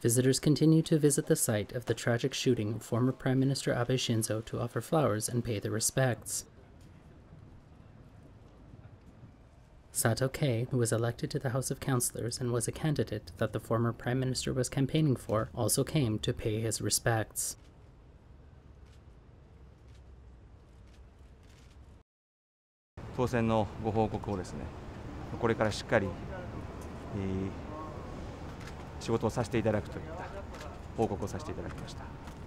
Visitors continue to visit the site of the tragic shooting of former Prime Minister Abe Shinzo to offer flowers and pay their respects. Sato Kei, who was elected to the House of Councillors and was a candidate that the former Prime Minister was campaigning for, also came to pay his respects. 当選のご報告をですね、これからしっかり、仕事をさせていただくといった報告をさせていただきました。